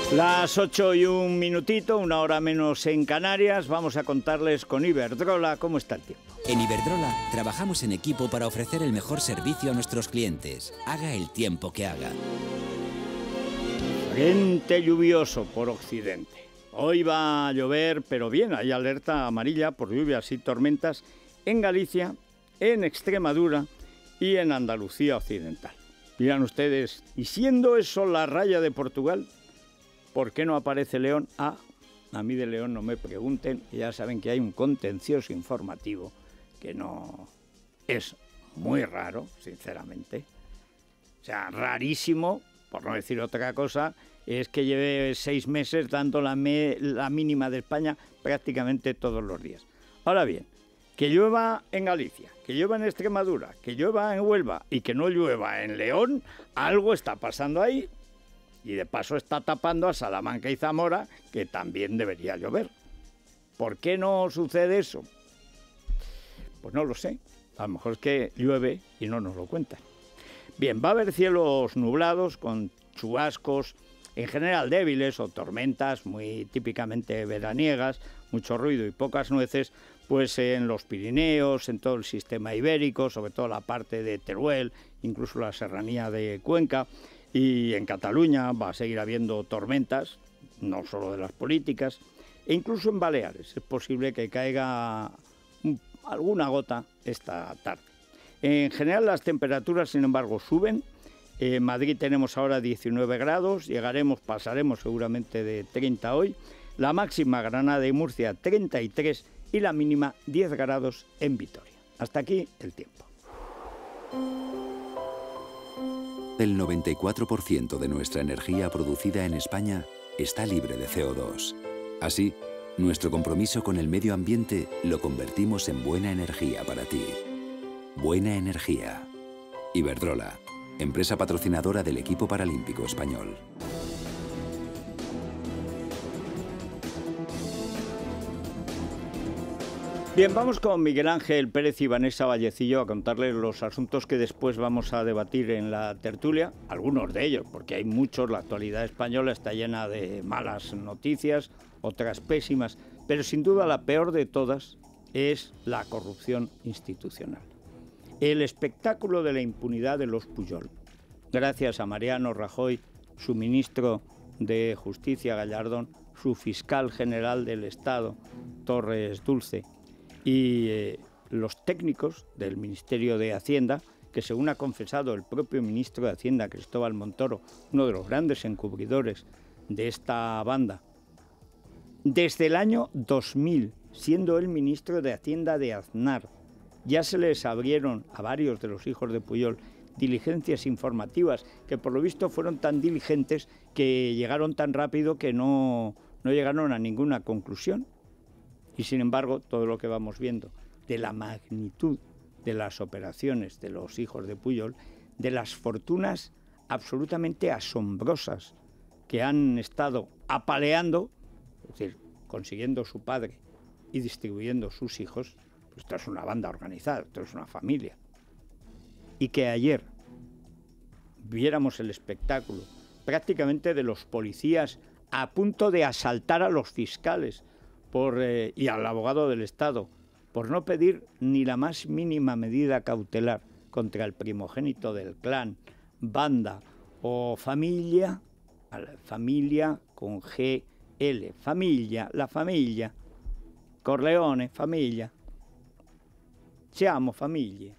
Las 8:01, una hora menos en Canarias. Vamos a contarles con Iberdrola cómo está el tiempo. En Iberdrola trabajamos en equipo para ofrecer el mejor servicio a nuestros clientes, haga el tiempo que haga. Frente lluvioso por occidente. Hoy va a llover, pero bien, hay alerta amarilla por lluvias y tormentas en Galicia, en Extremadura y en Andalucía occidental. Miran ustedes, y siendo eso la raya de Portugal, ¿por qué no aparece León? A mí de León no me pregunten, ya saben que hay un contencioso informativo que no es muy raro, sinceramente. O sea, rarísimo, por no decir otra cosa, es que lleve 6 meses dando la mínima de España prácticamente todos los días. Ahora bien, que llueva en Galicia, que llueva en Extremadura, que llueva en Huelva y que no llueva en León, algo está pasando ahí. Y de paso está tapando a Salamanca y Zamora, que también debería llover. ¿Por qué no sucede eso? Pues no lo sé. A lo mejor es que llueve y no nos lo cuentan. Bien, va a haber cielos nublados con chubascos, en general débiles o tormentas muy típicamente veraniegas, mucho ruido y pocas nueces, pues en los Pirineos, en todo el sistema ibérico, sobre todo la parte de Teruel, incluso la serranía de Cuenca. Y en Cataluña va a seguir habiendo tormentas, no solo de las políticas, e incluso en Baleares es posible que caiga alguna gota esta tarde. En general las temperaturas, sin embargo, suben. En Madrid tenemos ahora 19 grados, pasaremos seguramente de 30 hoy. La máxima Granada y Murcia 33 y la mínima 10 grados en Vitoria. Hasta aquí el tiempo. El 94% de nuestra energía producida en España está libre de CO2. Así, nuestro compromiso con el medio ambiente lo convertimos en buena energía para ti. Buena energía. Iberdrola, empresa patrocinadora del equipo paralímpico español. Bien, vamos con Miguel Ángel Pérez y Vanessa Vallecillo a contarles los asuntos que después vamos a debatir en la tertulia, algunos de ellos, porque hay muchos, la actualidad española está llena de malas noticias, otras pésimas, pero sin duda la peor de todas es la corrupción institucional. El espectáculo de la impunidad de los Pujol. Gracias a Mariano Rajoy, su ministro de Justicia Gallardón, su fiscal general del Estado, Torres Dulce, y los técnicos del Ministerio de Hacienda, que según ha confesado el propio ministro de Hacienda, Cristóbal Montoro, uno de los grandes encubridores de esta banda, desde el año 2000, siendo el ministro de Hacienda de Aznar, ya se les abrieron a varios de los hijos de Pujol diligencias informativas, que por lo visto fueron tan diligentes que llegaron tan rápido que no llegaron a ninguna conclusión. Y sin embargo, todo lo que vamos viendo de la magnitud de las operaciones de los hijos de Pujol, de las fortunas absolutamente asombrosas que han estado apaleando, es decir, consiguiendo su padre y distribuyendo sus hijos, pues esto es una banda organizada, esto es una familia. Y que ayer viéramos el espectáculo prácticamente de los policías a punto de asaltar a los fiscales y al abogado del Estado por no pedir ni la más mínima medida cautelar contra el primogénito del clan, banda o familia, familia con GL, familia, la familia, Corleone, familia, siamo famiglie,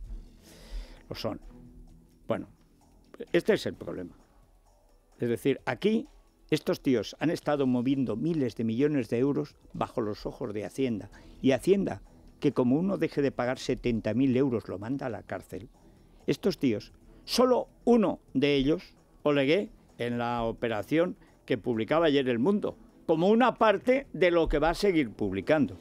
lo son. Bueno, este es el problema. Es decir, aquí estos tíos han estado moviendo miles de millones de euros bajo los ojos de Hacienda. Y Hacienda, que como uno deje de pagar 70.000 euros lo manda a la cárcel. Estos tíos, solo uno de ellos, Olegué, en la operación que publicaba ayer El Mundo, como una parte de lo que va a seguir publicando.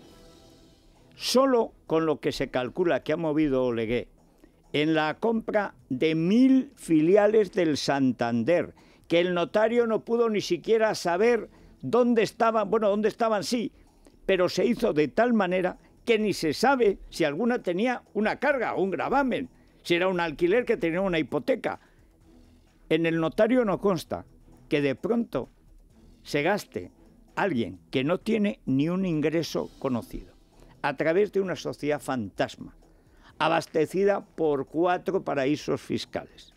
Solo con lo que se calcula que ha movido Olegué en la compra de 1.000 filiales del Santander, que el notario no pudo ni siquiera saber dónde estaban, bueno, dónde estaban sí, pero se hizo de tal manera que ni se sabe si alguna tenía una carga o un gravamen, si era un alquiler que tenía una hipoteca. En el notario no consta que de pronto se gaste alguien que no tiene ni un ingreso conocido, a través de una sociedad fantasma, abastecida por 4 paraísos fiscales,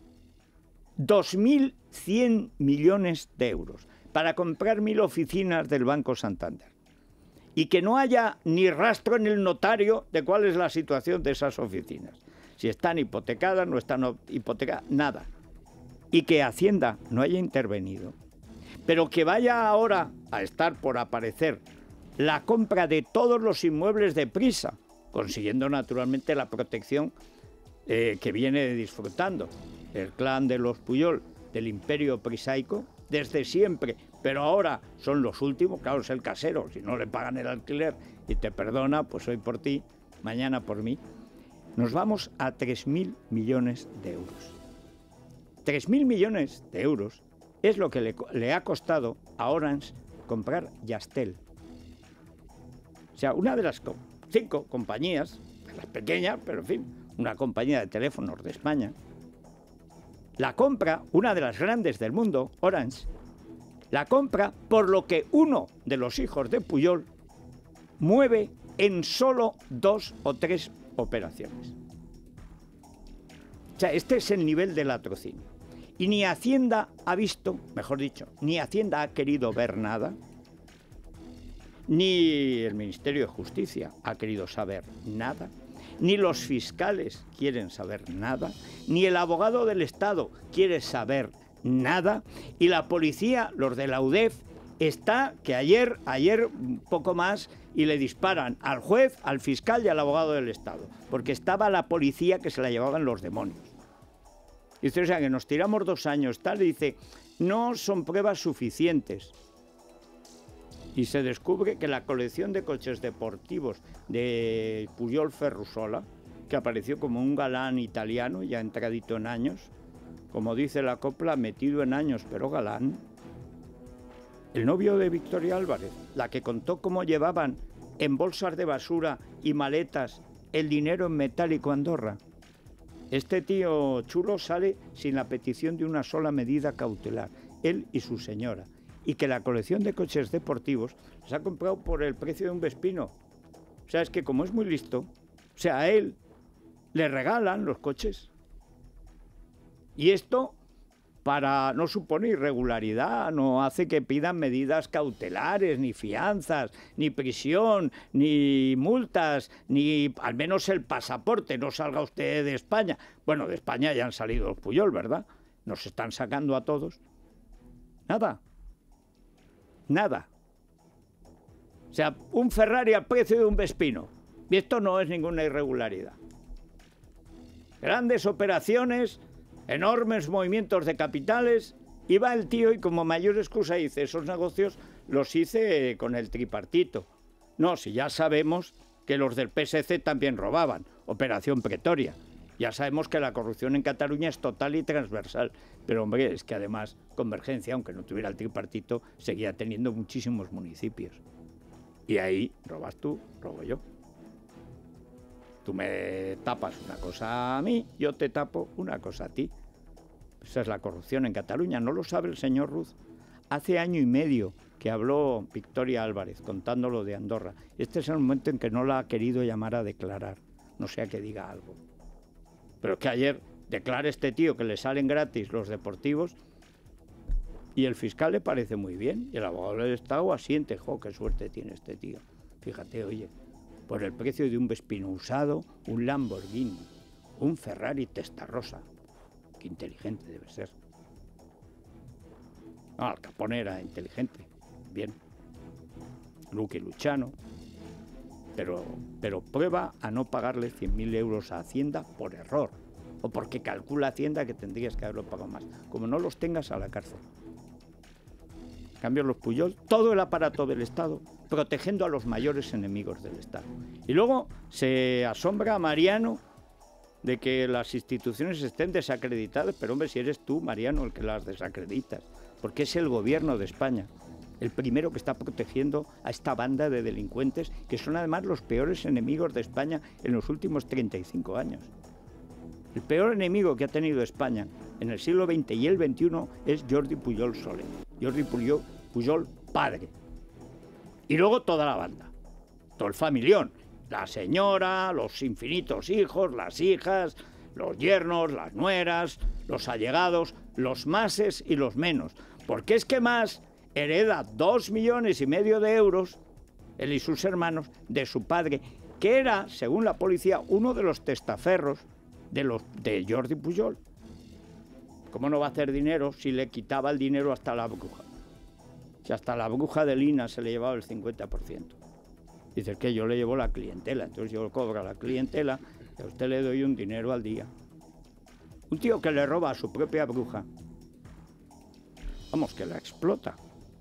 2.100 millones de euros para comprar 1.000 oficinas del Banco Santander, y que no haya ni rastro en el notario de cuál es la situación de esas oficinas, si están hipotecadas, no están hipotecadas, nada, y que Hacienda no haya intervenido, pero que vaya ahora a estar por aparecer la compra de todos los inmuebles de Prisa, consiguiendo naturalmente la protección que viene disfrutando el clan de los Pujol, del imperio prisaico, desde siempre, pero ahora son los últimos, claro, es el casero, si no le pagan el alquiler y te perdona, pues hoy por ti, mañana por mí. Nos vamos a 3.000 millones de euros. 3.000 millones de euros es lo que le ha costado a Orange comprar Yastel. O sea, una de las 5 compañías, las pequeñas, pero en fin, una compañía de teléfonos de España, la compra, una de las grandes del mundo, Orange, la compra por lo que uno de los hijos de Pujol mueve en solo 2 o 3 operaciones. O sea, este es el nivel del latrocinio. Y ni Hacienda ha visto, mejor dicho, ni Hacienda ha querido ver nada, ni el Ministerio de Justicia ha querido saber nada, ni los fiscales quieren saber nada, ni el abogado del Estado quiere saber nada, y la policía, los de la UDEF, está que ayer poco más, y le disparan al juez, al fiscal y al abogado del Estado, porque estaba la policía que se la llevaban los demonios. Dice, o sea, que nos tiramos 2 años, tal, y dice, no son pruebas suficientes. Y se descubre que la colección de coches deportivos de Pujol Ferrusola, que apareció como un galán italiano, ya entradito en años, como dice la copla, metido en años, pero galán. El novio de Victoria Álvarez, la que contó cómo llevaban en bolsas de basura y maletas el dinero en metálico a Andorra. Este tío chulo sale sin la petición de una sola medida cautelar, él y su señora, y que la colección de coches deportivos se ha comprado por el precio de un Vespino. O sea, es que como es muy listo, o sea, a él le regalan los coches. Y esto, para no supone irregularidad, no hace que pidan medidas cautelares, ni fianzas, ni prisión, ni multas, ni al menos el pasaporte, no salga usted de España. Bueno, de España ya han salido los Pujol, ¿verdad? Nos están sacando a todos. Nada. Nada. O sea, un Ferrari al precio de un Vespino. Y esto no es ninguna irregularidad. Grandes operaciones, enormes movimientos de capitales, y va el tío y como mayor excusa dice, esos negocios los hice con el tripartito. No, si ya sabemos que los del PSC también robaban, Operación Pretoria. Ya sabemos que la corrupción en Cataluña es total y transversal, pero hombre, es que además Convergencia, aunque no tuviera el tripartito, seguía teniendo muchísimos municipios. Y ahí robas tú, robo yo. Tú me tapas una cosa a mí, yo te tapo una cosa a ti. Esa es la corrupción en Cataluña, ¿no lo sabe el señor Ruz? Hace 1 año y medio que habló Victoria Álvarez contándolo de Andorra. Este es el momento en que no la ha querido llamar a declarar, no sea que diga algo. Pero que ayer declara este tío que le salen gratis los deportivos y el fiscal le parece muy bien y el abogado del Estado asiente. ¡Jo, qué suerte tiene este tío! Fíjate, oye, por el precio de un Vespino usado, un Lamborghini, un Ferrari Testarossa. Qué inteligente debe ser. No, Al Capone era inteligente, bien. Lucky Luciano. Pero prueba a no pagarle 100.000 euros a Hacienda por error, o porque calcula Hacienda que tendrías que haberlo pagado más. Como no los tengas, a la cárcel. En cambio, los Pujol, todo el aparato del Estado, protegiendo a los mayores enemigos del Estado. Y luego se asombra a Mariano de que las instituciones estén desacreditadas, pero hombre, si eres tú, Mariano, el que las desacreditas, porque es el gobierno de España el primero que está protegiendo a esta banda de delincuentes, que son además los peores enemigos de España en los últimos 35 años. El peor enemigo que ha tenido España en el siglo XX y el XXI es Jordi Pujol Soley. Jordi Pujol Pujol padre. Y luego toda la banda, todo el familión, la señora, los infinitos hijos, las hijas, los yernos, las nueras, los allegados, los máses y los menos. Porque es que Mas hereda 2,5 millones de euros, él y sus hermanos, de su padre, que era, según la policía, uno de los testaferros de Jordi Pujol. ¿Cómo no va a hacer dinero si le quitaba el dinero hasta la bruja? Si hasta la bruja de Lina se le llevaba el 50%. Dice que yo le llevo la clientela, entonces yo cobro a la clientela y a usted le doy un dinero al día. Un tío que le roba a su propia bruja, vamos, que la explota.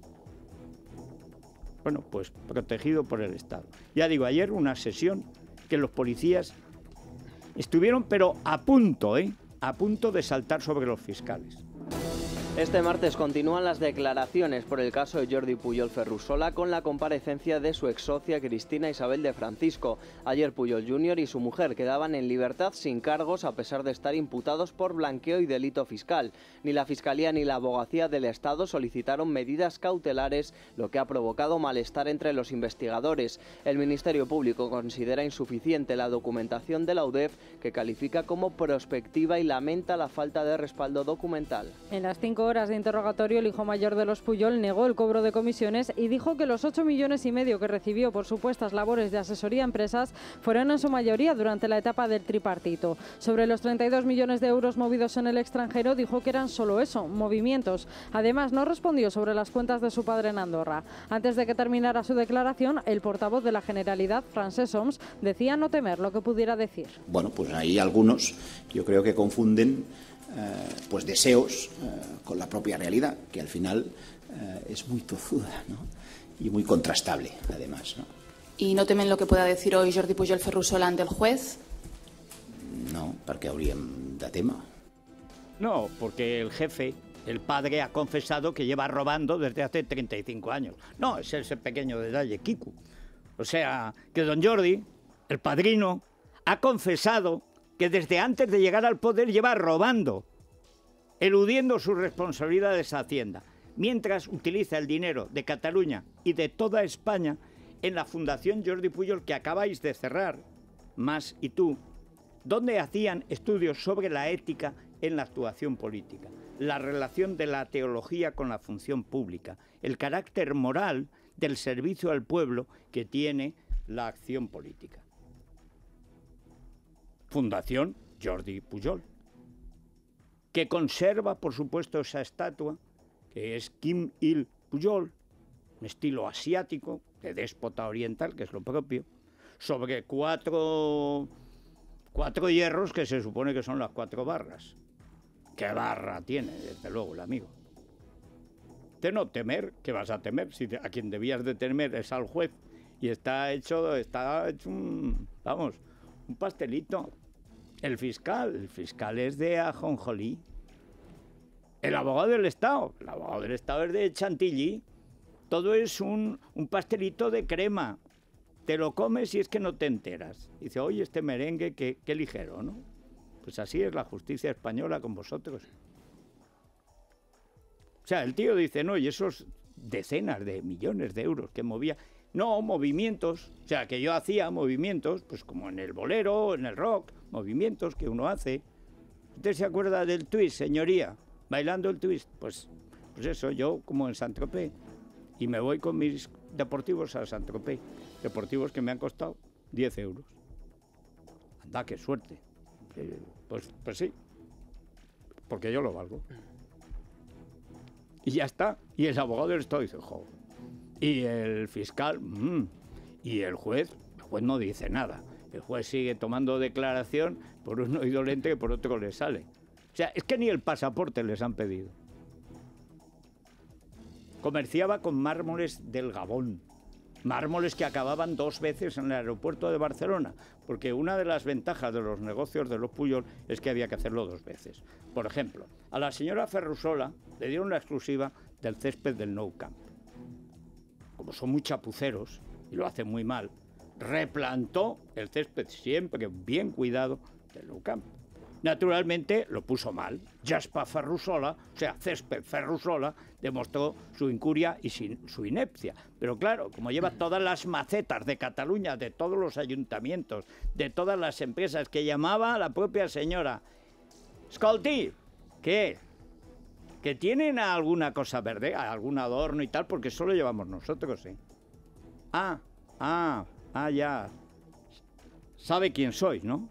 Bueno, pues protegido por el Estado. Ya digo, ayer una sesión que los policías estuvieron, pero a punto de saltar sobre los fiscales. Este martes continúan las declaraciones por el caso de Jordi Pujol Ferrusola con la comparecencia de su exsocia Cristina Isabel de Francisco. Ayer Pujol Jr. y su mujer quedaban en libertad sin cargos a pesar de estar imputados por blanqueo y delito fiscal. Ni la Fiscalía ni la Abogacía del Estado solicitaron medidas cautelares, lo que ha provocado malestar entre los investigadores. El Ministerio Público considera insuficiente la documentación de la UDEF, que califica como prospectiva y lamenta la falta de respaldo documental. En las 5 horas de interrogatorio, el hijo mayor de los Pujol negó el cobro de comisiones y dijo que los 8,5 millones que recibió por supuestas labores de asesoría a empresas fueron en su mayoría durante la etapa del tripartito. Sobre los 32 millones de euros movidos en el extranjero, dijo que eran solo eso, movimientos. Además, no respondió sobre las cuentas de su padre en Andorra. Antes de que terminara su declaración, el portavoz de la Generalitat, Francesc Homs, decía no temer lo que pudiera decir. Bueno, pues ahí algunos yo creo que confunden pues deseos con la propia realidad, que al final es muy tozuda, ¿no? Y muy contrastable, además, ¿no? ¿Y no temen lo que pueda decir hoy Jordi Pujol Ferrusola ante el juez? No, perquè hauríem de tema. No, porque el jefe, el padre, ha confesado que lleva robando desde hace 35 años. No, es ese pequeño detalle, Kiku. O sea, que don Jordi, el padrino, ha confesado que desde antes de llegar al poder lleva robando, eludiendo sus responsabilidades a Hacienda, mientras utiliza el dinero de Cataluña y de toda España en la Fundación Jordi Pujol que acabáis de cerrar, Mas y tú, donde hacían estudios sobre la ética en la actuación política, la relación de la teología con la función pública, el carácter moral del servicio al pueblo que tiene la acción política. Fundación Jordi Pujol, que conserva, por supuesto, esa estatua, que es Kim Il Pujol, un estilo asiático, de déspota oriental, que es lo propio, sobre cuatro hierros que se supone que son las 4 barras. ¿Qué barra tiene, desde luego, el amigo? De no temer, ¿qué vas a temer? Si a quien debías de temer es al juez, y está hecho un pastelito. El fiscal es de ajonjolí. El abogado del Estado es de chantilly. Todo es un pastelito de crema. Te lo comes y es que no te enteras. Dice, oye, este merengue, qué ligero, ¿no? Pues así es la justicia española con vosotros. O sea, el tío dice, no, y esos decenas de millones de euros que movía... No, movimientos, o sea, que yo hacía movimientos, pues como en el bolero, en el rock, movimientos que uno hace. ¿Usted se acuerda del twist, señoría? Bailando el twist, pues eso, yo como en Saint-Tropez. Y me voy con mis deportivos a Saint-Tropez, deportivos que me han costado 10 euros. Anda, qué suerte. Pues sí, porque yo lo valgo. Y ya está, y el abogado del Estado dice, joder. Y el fiscal, y el juez no dice nada. El juez sigue tomando declaración por un oído lente que por otro le sale. O sea, es que ni el pasaporte les han pedido. Comerciaba con mármoles del Gabón. Mármoles que acababan 2 veces en el aeropuerto de Barcelona, porque una de las ventajas de los negocios de los Pujol es que había que hacerlo 2 veces. Por ejemplo, a la señora Ferrusola le dieron la exclusiva del césped del Nou Camp. Como son muy chapuceros, y lo hacen muy mal, replantó el césped siempre bien cuidado del Nou Camp. Naturalmente lo puso mal. Jasper Ferrusola, o sea, Césped Ferrusola, demostró su incuria y su inepcia. Pero claro, como lleva todas las macetas de Cataluña, de todos los ayuntamientos, de todas las empresas, que llamaba a la propia señora, escolti, ¿qué? ¿Que tienen alguna cosa verde, algún adorno y tal? Porque eso lo llevamos nosotros, ¿sí? Ya. ¿Sabe quién soy, no?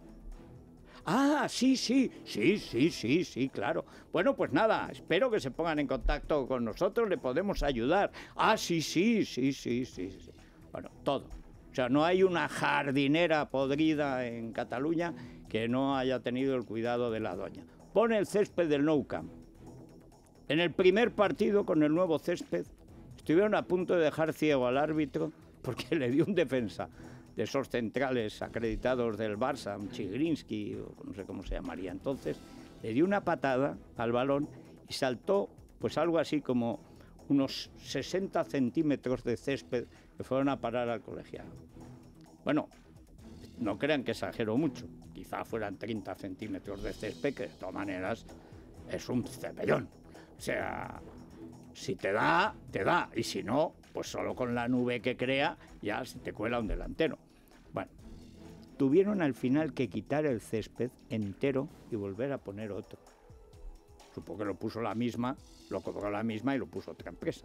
Sí, claro. Bueno, pues nada, espero que se pongan en contacto con nosotros, le podemos ayudar. Sí. Bueno, todo. O sea, no hay una jardinera podrida en Cataluña que no haya tenido el cuidado de la doña. Pone el césped del Nou Camp. En el primer partido con el nuevo césped estuvieron a punto de dejar ciego al árbitro porque le dio un defensa de esos centrales acreditados del Barça, un Chigrinsky, o no sé cómo se llamaría entonces, le dio una patada al balón y saltó pues algo así como unos 60 centímetros de césped que fueron a parar al colegiado. Bueno, no crean que exagero mucho, quizá fueran 30 centímetros de césped, que de todas maneras es un cepellón. O sea, si te da, te da, y si no, pues solo con la nube que crea ya se te cuela un delantero. Bueno, tuvieron al final que quitar el césped entero y volver a poner otro. Supongo que lo puso la misma, lo cobró la misma y lo puso otra empresa.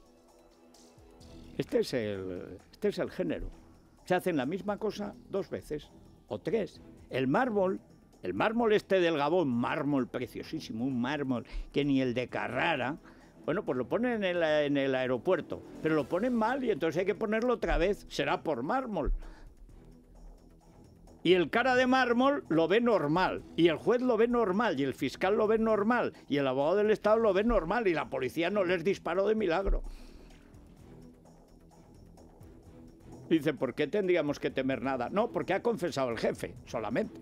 Este es el género. Se hacen la misma cosa 2 veces o 3. El mármol este del Gabón, mármol preciosísimo, un mármol que ni el de Carrara, bueno, pues lo ponen en el aeropuerto, pero lo ponen mal y entonces hay que ponerlo otra vez, será por mármol. Y el cara de mármol lo ve normal, y el juez lo ve normal, y el fiscal lo ve normal, y el abogado del Estado lo ve normal, y la policía no les disparó de milagro. Dice, ¿por qué tendríamos que temer nada? No, porque ha confesado el jefe, solamente.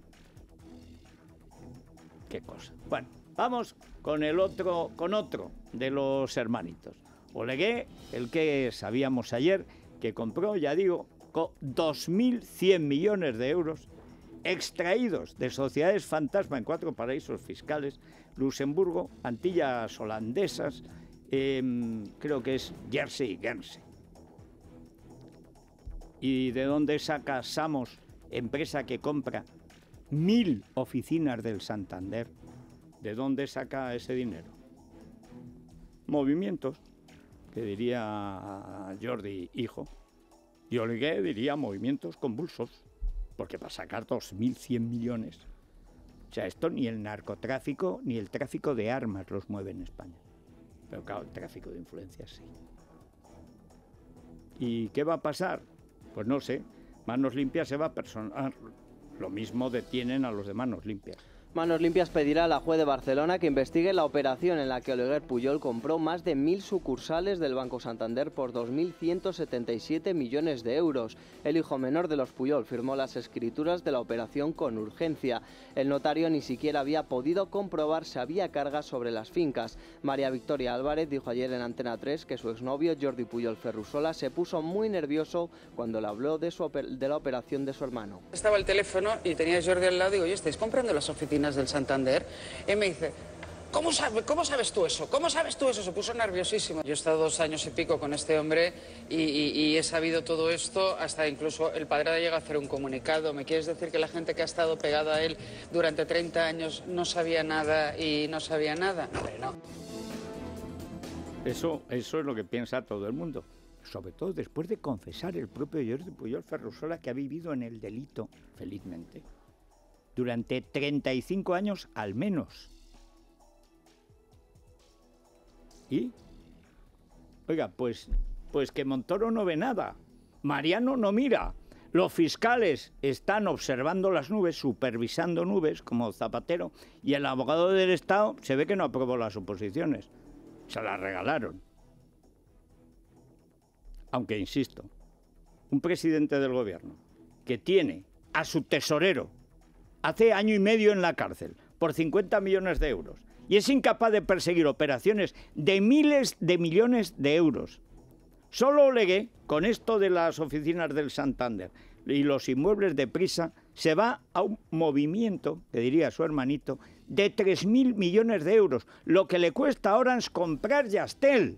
Qué cosa. Bueno, vamos con otro de los hermanitos. Oleguer, el que sabíamos ayer, que compró, ya digo, 2.100 millones de euros extraídos de sociedades fantasma en 4 paraísos fiscales, Luxemburgo, Antillas holandesas, creo que es Jersey y Guernsey. ¿Y de dónde saca Samos, empresa que compra 1.000 oficinas del Santander? ¿De dónde saca ese dinero? Movimientos, que diría Jordi hijo. Y Oleguer diría movimientos convulsos, porque para sacar 2.100 millones, o sea, esto ni el narcotráfico ni el tráfico de armas los mueve en España. Pero claro, el tráfico de influencias sí. ¿Y qué va a pasar? Pues no sé, Manos Limpias se va a personar. Lo mismo detienen a los de Manos Limpias. Manos Limpias pedirá a la juez de Barcelona que investigue la operación en la que Oleguer Pujol compró más de 1.000 sucursales del Banco Santander por 2.177 millones de euros. El hijo menor de los Pujol firmó las escrituras de la operación con urgencia. El notario ni siquiera había podido comprobar si había cargas sobre las fincas. María Victoria Álvarez dijo ayer en Antena 3 que su exnovio Jordi Pujol Ferrusola se puso muy nervioso cuando le habló de la operación de su hermano. Estaba el teléfono y tenía a Jordi al lado y digo, oye, ¿estáis comprando las oficinas del Santander? Y me dice, ¿cómo sabes tú eso? ¿Cómo sabes tú eso? Se puso nerviosísimo. Yo he estado 2 años y pico con este hombre y he sabido todo esto, hasta incluso el padre llega a hacer un comunicado. ¿Me quieres decir que la gente que ha estado pegada a él durante 30 años no sabía nada y no sabía nada? No. Eso es lo que piensa todo el mundo. Sobre todo después de confesar el propio Jordi Pujol Ferrusola que ha vivido en el delito, felizmente, durante 35 años al menos. ¿Y? Oiga, pues que Montoro no ve nada, Mariano no mira, los fiscales están observando las nubes, supervisando nubes, como Zapatero, y el abogado del Estado se ve que no aprobó las oposiciones, se las regalaron. Aunque, insisto, un presidente del gobierno que tiene a su tesorero hace 1 año y medio en la cárcel por 50 millones de euros y es incapaz de perseguir operaciones de miles de millones de euros. Solo Oleguer, con esto de las oficinas del Santander y los inmuebles de Prisa, se va a un movimiento, que diría su hermanito, de 3.000 millones de euros, lo que le cuesta a Orange comprar Yastel.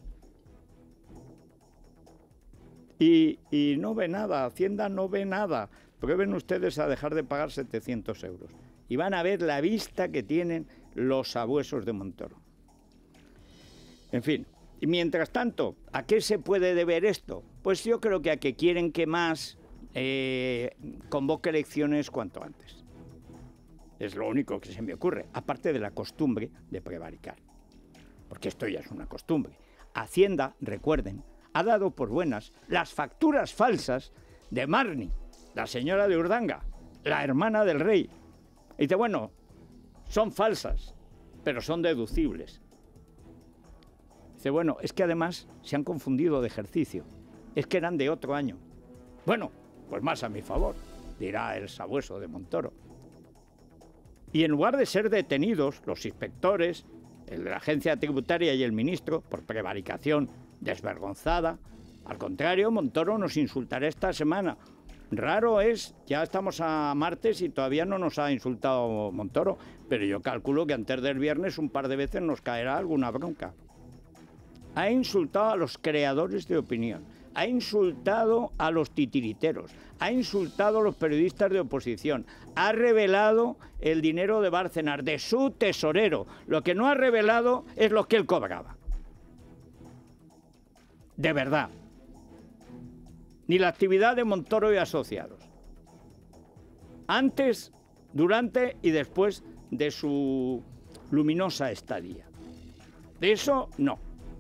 Y no ve nada, Hacienda no ve nada. Prueben ustedes a dejar de pagar 700 euros. Y van a ver la vista que tienen los sabuesos de Montoro. En fin, y mientras tanto, ¿a qué se puede deber esto? Pues yo creo que a que quieren que Mas convoque elecciones cuanto antes. Es lo único que se me ocurre, aparte de la costumbre de prevaricar. Porque esto ya es una costumbre. Hacienda, recuerden, ha dado por buenas las facturas falsas de Marni, la señora de Urdanga, la hermana del rey. Y dice, bueno, son falsas, pero son deducibles. Dice, bueno, es que además se han confundido de ejercicio. Es que eran de otro año. Bueno, pues más a mi favor, dirá el sabueso de Montoro. Y en lugar de ser detenidos los inspectores, el de la agencia tributaria y el ministro, por prevaricación desvergonzada, al contrario, Montoro nos insultará esta semana. Raro es, ya estamos a martes y todavía no nos ha insultado Montoro, pero yo calculo que antes del viernes un par de veces nos caerá alguna bronca. Ha insultado a los creadores de opinión, ha insultado a los titiriteros, ha insultado a los periodistas de oposición, ha revelado el dinero de Bárcenas, de su tesorero. Lo que no ha revelado es lo que él cobraba. De verdad. Ni la actividad de Montoro y asociados. Antes, durante y después de su luminosa estadía. De eso, no.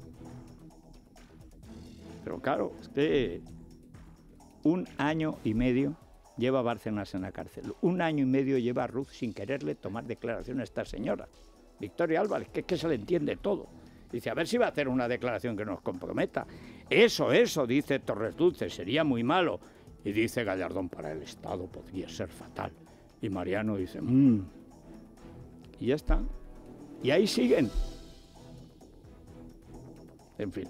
Pero claro, es que 1 año y medio lleva Bárcenas en la cárcel. 1 año y medio lleva Ruz sin quererle tomar declaración a esta señora. Victoria Álvarez, que es que se le entiende todo. Dice, a ver si va a hacer una declaración que nos comprometa. Eso, dice Torres Dulce, sería muy malo. Y dice Gallardón, para el Estado podría ser fatal. Y Mariano dice, y ya está. Y ahí siguen. En fin.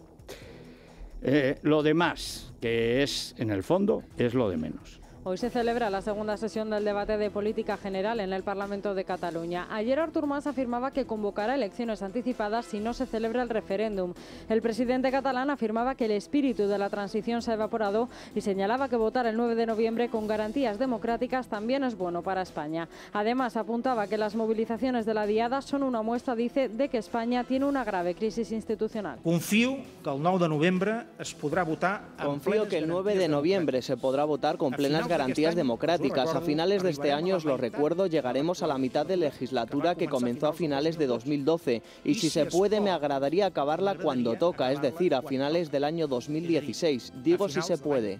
Lo demás, que es, en el fondo, es lo de menos. Hoy se celebra la segunda sesión del debate de política general en el Parlamento de Cataluña. Ayer Artur Mas afirmaba que convocará elecciones anticipadas si no se celebra el referéndum. El presidente catalán afirmaba que el espíritu de la transición se ha evaporado y señalaba que votar el 9 de noviembre con garantías democráticas también es bueno para España. Además, apuntaba que las movilizaciones de la Diada son una muestra, dice, de que España tiene una grave crisis institucional. Confío que el 9 de noviembre es podrá votar. Confío que el 9 de noviembre se podrá votar con plenas garantías democráticas. A finales de este año, os lo recuerdo, llegaremos a la mitad de legislatura que comenzó a finales de 2012 y si se puede me agradaría acabarla cuando toca, es decir, a finales del año 2016. Digo si se puede.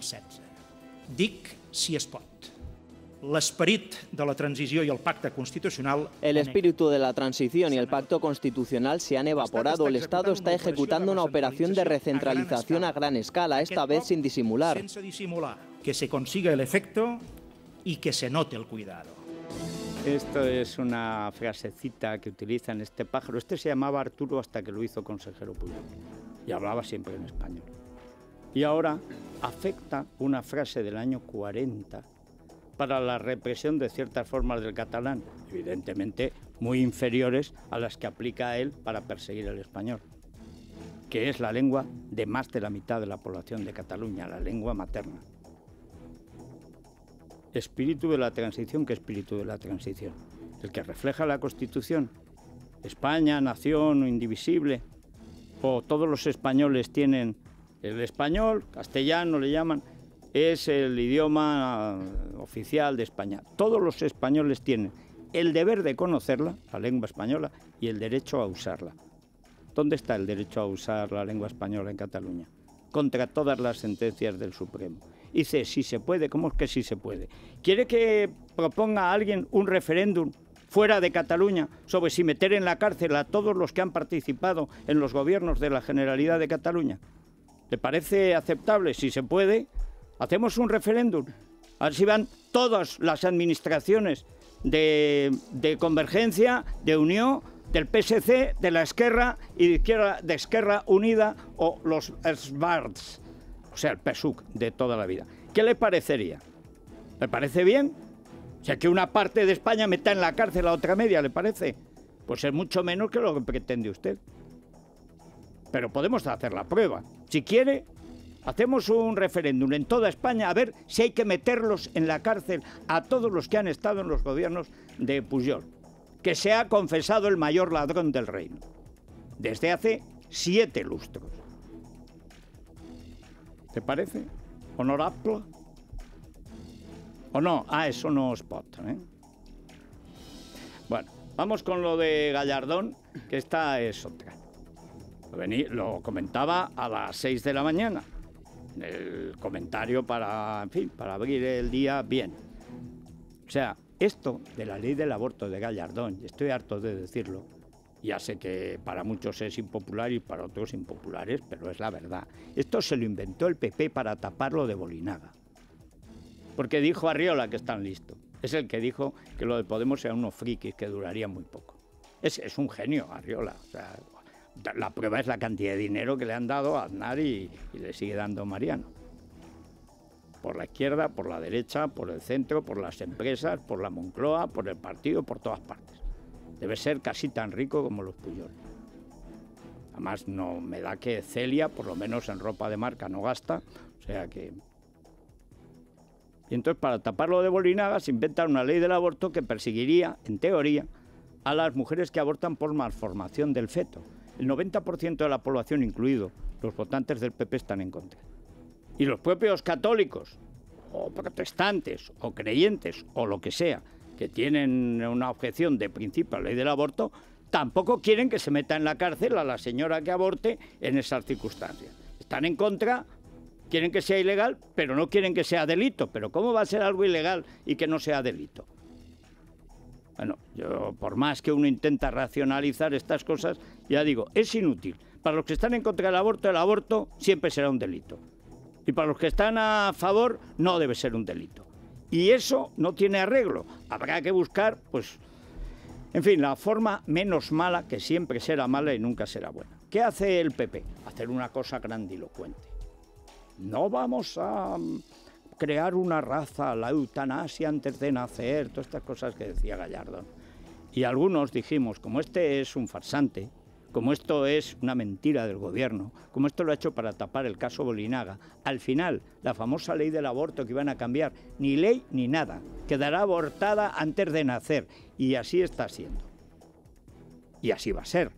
Dic si es pot. L'esperit de la transició i el pacte constitucional... El espíritu de la transición y el pacto constitucional se han evaporado. El Estado está ejecutando una operación de recentralización a gran escala, esta vez sin disimular. Que se consiga el efecto y que se note el cuidado. Esto es una frasecita que utilizan este pájaro. Este se llamaba Arturo hasta que lo hizo consejero Puyol y hablaba siempre en español. Y ahora afecta una frase del año 40 para la represión de ciertas formas del catalán, evidentemente muy inferiores a las que aplica él para perseguir el español, que es la lengua de más de la mitad de la población de Cataluña, la lengua materna. Espíritu de la transición, ¿qué espíritu de la transición? El que refleja la Constitución. España, nación indivisible, o todos los españoles tienen el español, castellano le llaman, es el idioma oficial de España. Todos los españoles tienen el deber de conocerla, la lengua española, y el derecho a usarla. ¿Dónde está el derecho a usar la lengua española en Cataluña? Contra todas las sentencias del Supremo. Dice, si se puede, ¿cómo es que sí se puede? ¿Quiere que proponga a alguien un referéndum fuera de Cataluña sobre si meter en la cárcel a todos los que han participado en los gobiernos de la Generalidad de Cataluña? ¿Le parece aceptable? Si se puede, hacemos un referéndum. A ver si van todas las administraciones de Convergencia, de Unión, del PSC, de la Esquerra y de Esquerra Unida o los Esbarts, o sea, el PSUC de toda la vida. ¿Qué le parecería? ¿Le parece bien? O sea, que una parte de España meta en la cárcel a otra media, ¿le parece? Pues es mucho menos que lo que pretende usted. Pero podemos hacer la prueba. Si quiere, hacemos un referéndum en toda España a ver si hay que meterlos en la cárcel a todos los que han estado en los gobiernos de Pujol, que se ha confesado el mayor ladrón del reino, desde hace 7 lustros. ¿Te parece? ¿Honorable? ¿O no? Ah, eso no es pot, ¿eh? Bueno, vamos con lo de Gallardón, que esta es otra. Lo comentaba a las 6 de la mañana. El comentario para, en fin, para abrir el día bien. O sea, esto de la ley del aborto de Gallardón, y estoy harto de decirlo, ya sé que para muchos es impopular y para otros impopulares, pero es la verdad. Esto se lo inventó el PP para taparlo de Bolinaga. Porque dijo Arriola que están listos. Es el que dijo que lo de Podemos eran unos frikis que durarían muy poco. Es un genio, Arriola. O sea, la prueba es la cantidad de dinero que le han dado a Aznar y le sigue dando Mariano. Por la izquierda, por la derecha, por el centro, por las empresas, por la Moncloa, por el partido, por todas partes. Debe ser casi tan rico como los Pujol. Además, no me da que Celia, por lo menos en ropa de marca, no gasta. O sea que... Y entonces, para taparlo de Bolinaga, se inventa una ley del aborto que perseguiría, en teoría, a las mujeres que abortan por malformación del feto. El 90% de la población, incluido los votantes del PP, están en contra. Y los propios católicos, o protestantes, o creyentes, o lo que sea, que tienen una objeción de principio a la ley del aborto, tampoco quieren que se meta en la cárcel a la señora que aborte en esas circunstancias. Están en contra, quieren que sea ilegal, pero no quieren que sea delito. ¿Pero cómo va a ser algo ilegal y que no sea delito? Bueno, yo, por más que uno intenta racionalizar estas cosas, ya digo, es inútil. Para los que están en contra del aborto, el aborto siempre será un delito. Y para los que están a favor, no debe ser un delito. Y eso no tiene arreglo. Habrá que buscar, pues, en fin, la forma menos mala, que siempre será mala y nunca será buena. ¿Qué hace el PP? Hacer una cosa grandilocuente. No vamos a crear una raza, la eutanasia antes de nacer, todas estas cosas que decía Gallardón. Y algunos dijimos, como este es un farsante, como esto es una mentira del gobierno, como esto lo ha hecho para tapar el caso Bolinaga, al final, la famosa ley del aborto que iban a cambiar, ni ley ni nada, quedará abortada antes de nacer. Y así está siendo. Y así va a ser.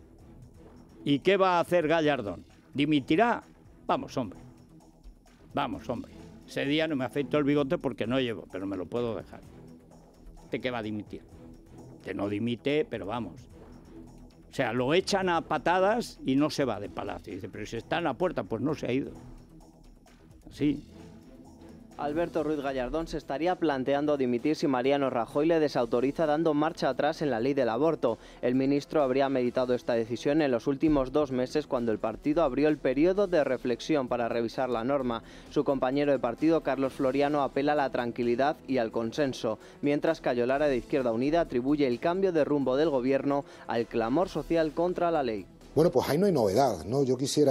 ¿Y qué va a hacer Gallardón? ¿Dimitirá? Vamos, hombre. Vamos, hombre. Ese día no me afeito el bigote porque no llevo, pero me lo puedo dejar. ¿De qué va a dimitir? Que no dimite, pero vamos. O sea, lo echan a patadas y no se va de palacio. Dice, pero si está en la puerta, pues no se ha ido. Así. Alberto Ruiz Gallardón se estaría planteando dimitir si Mariano Rajoy le desautoriza dando marcha atrás en la ley del aborto. El ministro habría meditado esta decisión en los últimos 2 meses cuando el partido abrió el periodo de reflexión para revisar la norma. Su compañero de partido, Carlos Floriano, apela a la tranquilidad y al consenso, mientras que Ayolara de Izquierda Unida atribuye el cambio de rumbo del gobierno al clamor social contra la ley. Bueno, pues ahí no hay novedad, ¿no? Yo quisiera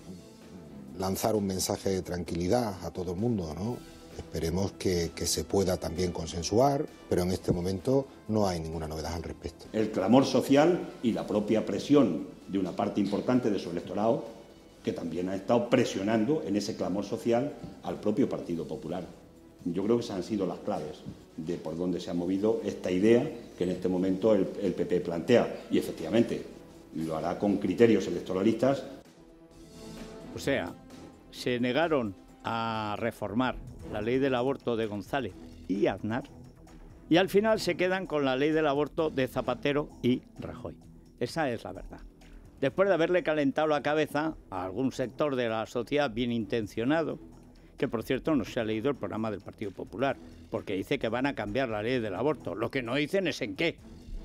lanzar un mensaje de tranquilidad a todo el mundo, ¿no? Esperemos que se pueda también consensuar, pero en este momento no hay ninguna novedad al respecto. El clamor social y la propia presión de una parte importante de su electorado, que también ha estado presionando en ese clamor social al propio Partido Popular. Yo creo que esas han sido las claves de por dónde se ha movido esta idea que en este momento el PP plantea. Y efectivamente, lo hará con criterios electoralistas. O sea, se negaron a reformar la ley del aborto de González y Aznar, y al final se quedan con la ley del aborto de Zapatero y Rajoy. Esa es la verdad. Después de haberle calentado la cabeza a algún sector de la sociedad bien intencionado, que por cierto no se ha leído el programa del Partido Popular, porque dice que van a cambiar la ley del aborto. Lo que no dicen es en qué.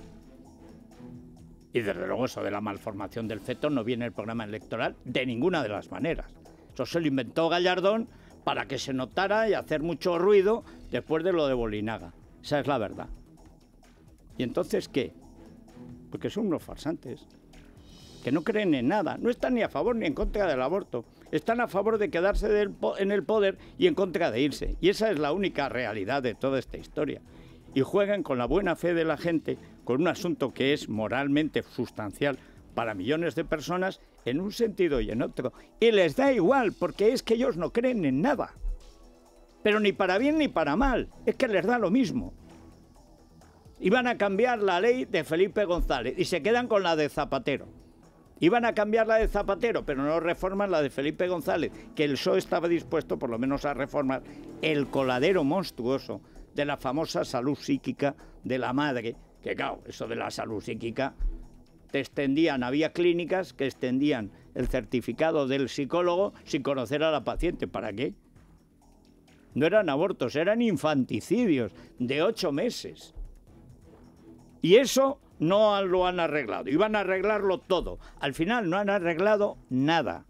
Y desde luego eso de la malformación del feto no viene en el programa electoral de ninguna de las maneras. Eso se lo inventó Gallardón para que se notara y hacer mucho ruido después de lo de Bolinaga. Esa es la verdad. ¿Y entonces qué? Porque son unos farsantes, que no creen en nada. No están ni a favor ni en contra del aborto. Están a favor de quedarse en el poder y en contra de irse. Y esa es la única realidad de toda esta historia. y jueguen con la buena fe de la gente, con un asunto que es moralmente sustancial para millones de personas, en un sentido y en otro. Y les da igual, porque es que ellos no creen en nada. Pero ni para bien ni para mal, es que les da lo mismo. Iban a cambiar la ley de Felipe González y se quedan con la de Zapatero. Iban a cambiar la de Zapatero, pero no reforman la de Felipe González, que el PSOE estaba dispuesto por lo menos a reformar el coladero monstruoso de la famosa salud psíquica de la madre, que claro, eso de la salud psíquica te extendían, había clínicas que extendían el certificado del psicólogo sin conocer a la paciente. ¿Para qué? No eran abortos, eran infanticidios de 8 meses. Y eso no lo han arreglado. Iban a arreglarlo todo. Al final no han arreglado nada.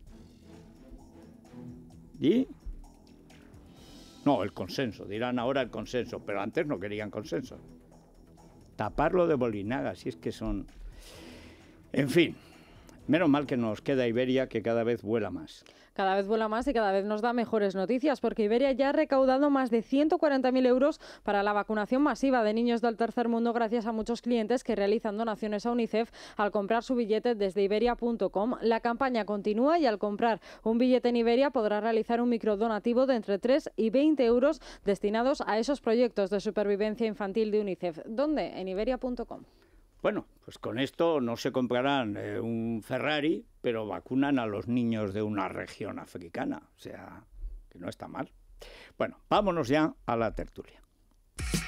¿Y? No, el consenso. Dirán ahora el consenso. Pero antes no querían consenso. Taparlo de Bolinaga, si es que son... En fin, menos mal que nos queda Iberia, que cada vez vuela más. Cada vez vuela más y cada vez nos da mejores noticias, porque Iberia ya ha recaudado más de 140.000 euros para la vacunación masiva de niños del tercer mundo, gracias a muchos clientes que realizan donaciones a UNICEF al comprar su billete desde iberia.com. La campaña continúa y al comprar un billete en Iberia podrá realizar un microdonativo de entre 3 y 20 euros destinados a esos proyectos de supervivencia infantil de UNICEF. ¿Dónde? En iberia.com. Bueno, pues con esto no se comprarán un Ferrari, pero vacunan a los niños de una región africana. O sea, que no está mal. Bueno, vámonos ya a la tertulia.